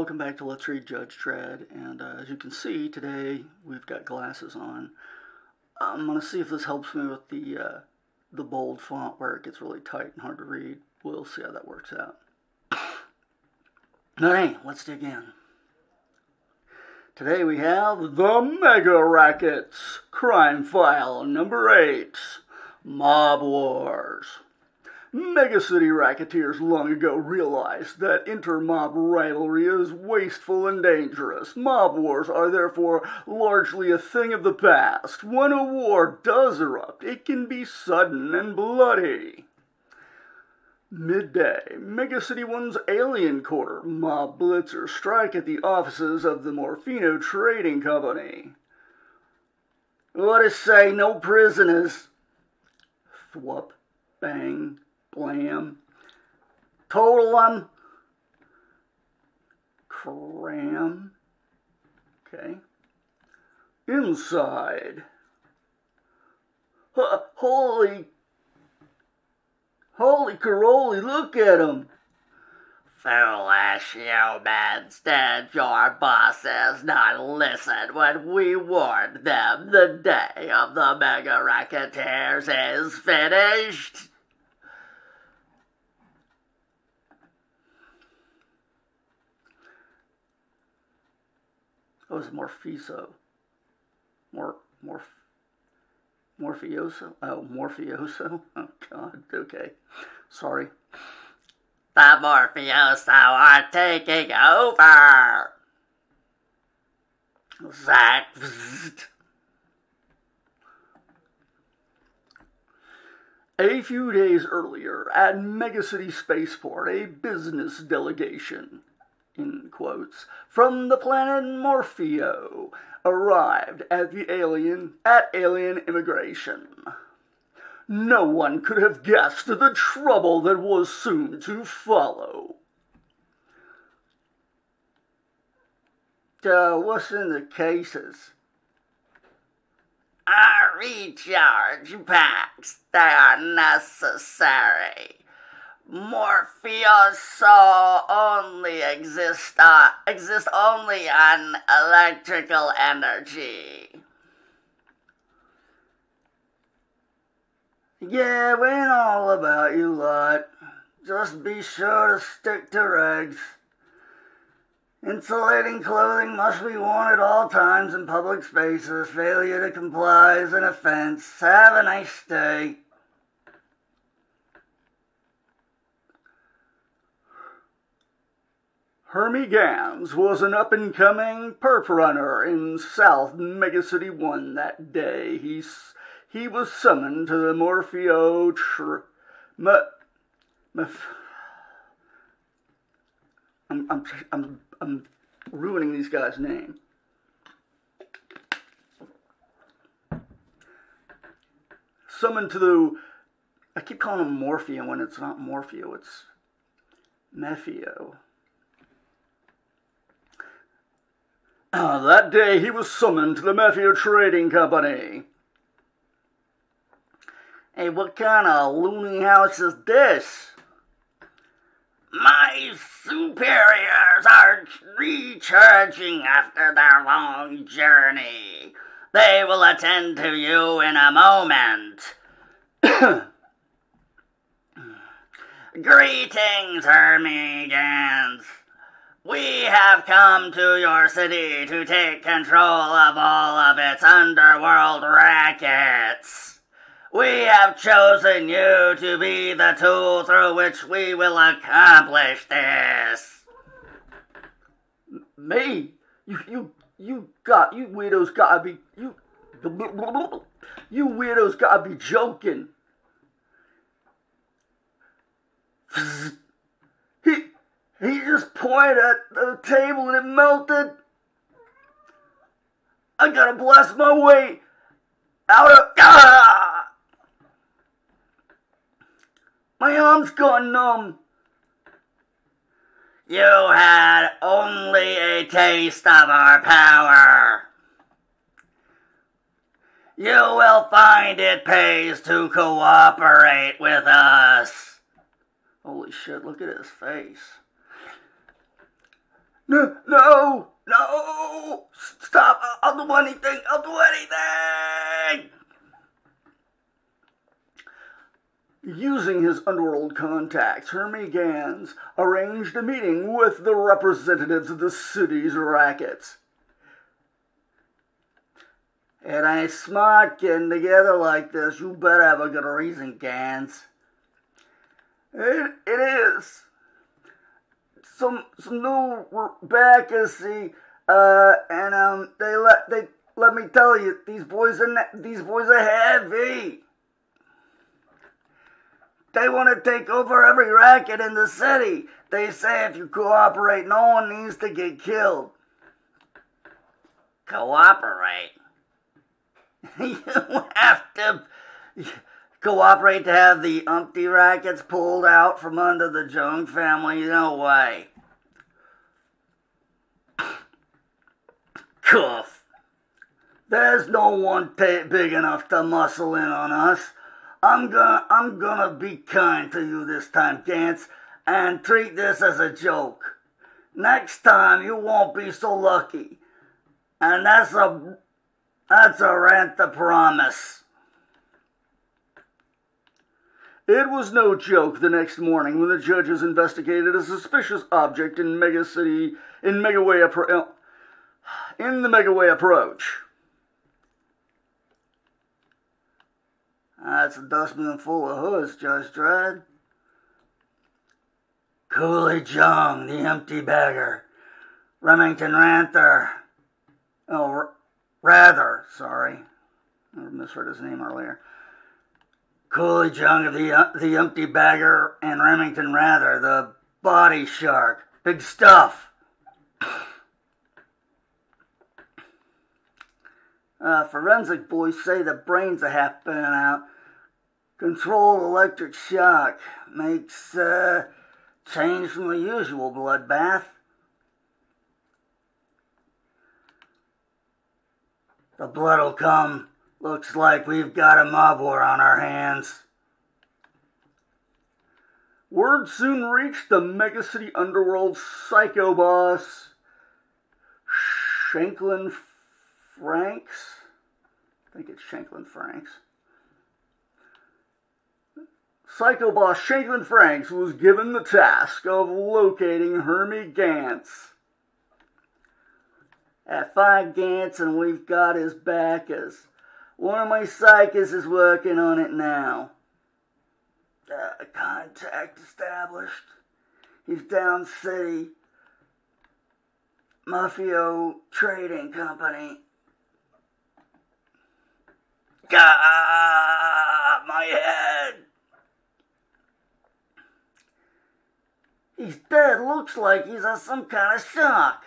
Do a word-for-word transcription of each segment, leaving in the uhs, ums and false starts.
welcome back to Let's Read Judge Dredd, and uh, as you can see, today we've got glasses on. I'm going to see if this helps me with the, uh, the bold font where it gets really tight and hard to read. We'll see how that works out. But hey, let's dig in. Today we have The Mega Rackets, Crime File number eight, Mob Wars. Megacity racketeers long ago realized that inter-mob rivalry is wasteful and dangerous. Mob wars are therefore largely a thing of the past. When a war does erupt, it can be sudden and bloody. Midday, Megacity One's Alien Quarter mob blitzers strike at the offices of the Morphino Trading Company. What to say, no prisoners. Thwup, bang, blam. Total 'em. Cram. Okay. Inside. H- holy. Holy caroli, look at 'em. Foolish humans, did your bosses not listen when we warned them the day of the Mega Racketeers is finished? Oh, it's Morphiso. Mor, morph, Morphioso? Oh, Morphioso? Oh, God, okay. Sorry. The Morphioso are taking over! Zack. A few days earlier, at Megacity Spaceport, a business delegation, in quotes, from the planet Morphio arrived at the alien at alien immigration. No one could have guessed the trouble that was soon to follow. Uh, what's in the cases? Our recharge packs, they are necessary. Morphioso only exist, uh, exist only on electrical energy. Yeah, we ain't all about you lot. Just be sure to stick to regs. Insulating clothing must be worn at all times in public spaces. Failure to comply is an offense. Have a nice day. Hermie Gans was an up-and-coming perp runner in South Megacity One that day. He he was summoned to the Morphio tr... M... M... I'm, I'm, I'm, I'm ruining these guys' name. Summoned to the... I keep calling him Morphio when it's not Morphio, it's Mephio. Uh, that day he was summoned to the Mephio Trading Company. Hey, what kind of loony house is this? My superiors are recharging after their long journey. They will attend to you in a moment. Greetings, Hermigans. We have come to your city to take control of all of its underworld rackets. We have chosen you to be the tool through which we will accomplish this. Me? You, you, you got, you weirdos gotta be, you, you weirdos gotta be joking. He, he just pointed at the table and it melted. I gotta blast my way out of, ah! My arm's gone numb. You had only a taste of our power. You will find it pays to cooperate with us. Holy shit, look at his face. No, no, no! Stop! I'll do anything! I'll do anything! Using his underworld contacts, Hermie Gans arranged a meeting with the representatives of the city's rackets. It ain't smart getting together like this. You better have a good reason, Gans. It, it is. Some some new backers, see, uh, and um, they let they let me tell you, these boys are these boys are heavy. They want to take over every racket in the city. They say if you cooperate, no one needs to get killed. Cooperate? You have to cooperate to have the umpty rackets pulled out from under the Jung family. No way. Cuff. There's no one t- big enough to muscle in on us. I'm gonna, I'm gonna be kind to you this time, Gans, and treat this as a joke. Next time you won't be so lucky. And that's a, that's a rent to promise. It was no joke the next morning when the judges investigated a suspicious object in Mega City, in Megaway Appro- in the Megaway Approach. That's a dustbin full of hoods, Judge Dredd. Cooley Jung, the empty beggar. Remington Ranther. Oh, r- Rather, sorry. I misheard his name earlier. Cooley Jung of the, uh, the empty bagger and Remington Rather, the body shark. Big stuff. Uh, forensic boys say the brains are half bent out. Controlled electric shock makes uh, change from the usual bloodbath. The blood'll come. Looks like we've got a mob war on our hands. Word soon reached the Mega City Underworld psycho boss, Shanklin Franks. I think it's Shanklin Franks. Psycho boss Shanklin Franks was given the task of locating Hermie Gans. At five Gans and we've got his backers. One of my psychics is working on it now. Uh, contact established. He's down city. Mafio Trading Company. God, my head. He's dead. Looks like he's on some kind of shock.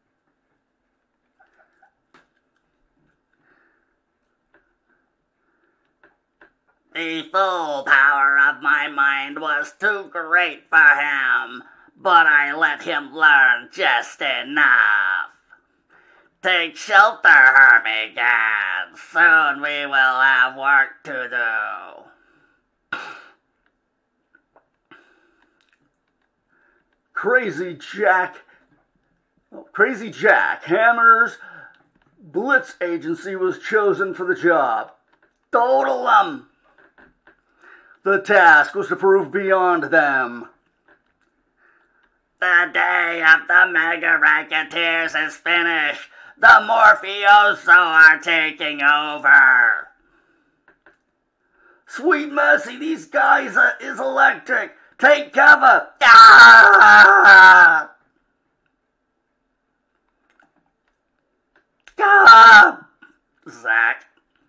The full power of my mind was too great for him, but I let him learn just enough. Take shelter, Hermie Gans. Soon we will have work to do. Crazy Jack, Crazy Jack Hammer's Blitz Agency was chosen for the job. Total them. The task was to prove beyond them. The day of the Mega Racketeers is finished. The Morpheoso are taking over. Sweet mercy, these guys are, is electric. Take cover. Ah! Ah! Zack.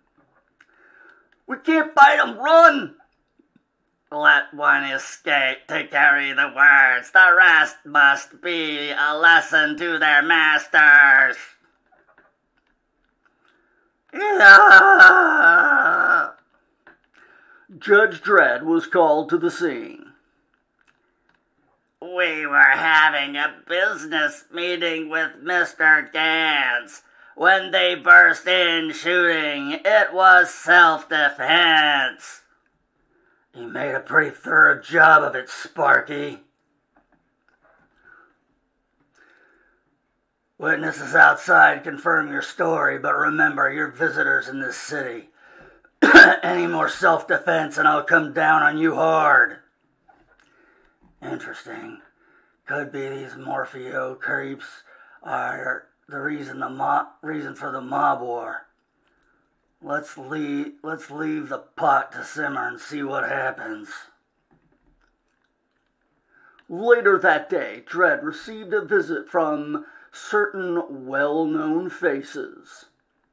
We can't fight them. Run. Let one escape to carry the words. The rest must be a lesson to their masters. Ah! Judge Dredd was called to the scene. We were having a business meeting with Mister Gans. When they burst in shooting, it was self-defense. You made a pretty thorough job of it, Sparky. Witnesses outside confirm your story, but remember, you're visitors in this city. Any more self-defense and I'll come down on you hard. Interesting. Could be these Morpho creeps are the reason the mo- reason for the mob war. Let's leave let's leave the pot to simmer and see what happens. Later that day, Dredd received a visit from certain well-known faces.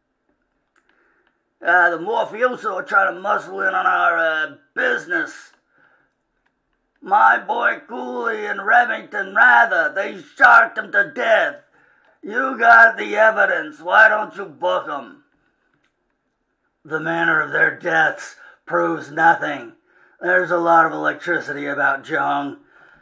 Uh, the Morphoso are trying to muscle in on our uh, business. My boy Cooley and Remington Rather, they sharked him to death. You got the evidence. Why don't you book them? The manner of their deaths proves nothing. There's a lot of electricity about, Jung.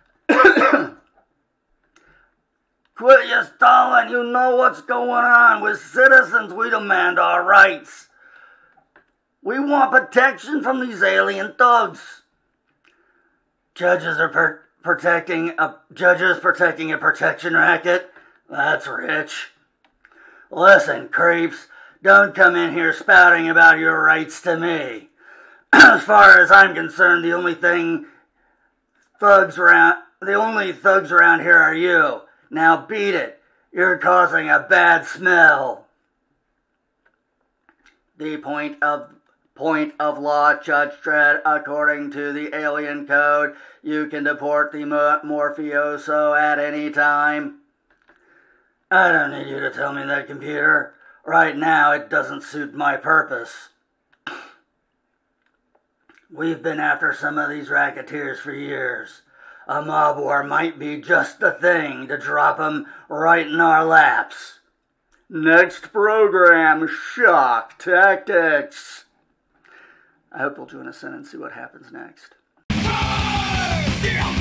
Quit your stalling. You know what's going on. With citizens, we demand our rights. We want protection from these alien thugs. Judges are per- protecting a judges protecting a protection racket. That's rich. Listen, creeps, don't come in here spouting about your rights to me. As far as I'm concerned, the only thing thugs around the only thugs around here are you. Now beat it. You're causing a bad smell. The point of Point of law, Judge Dredd, according to the alien code, you can deport the Morphoso at any time. I don't need you to tell me that, computer. Right now, it doesn't suit my purpose. We've been after some of these racketeers for years. A mob war might be just the thing to drop them right in our laps. Next program, Shock Tactics. I hope you'll join us in and see what happens next.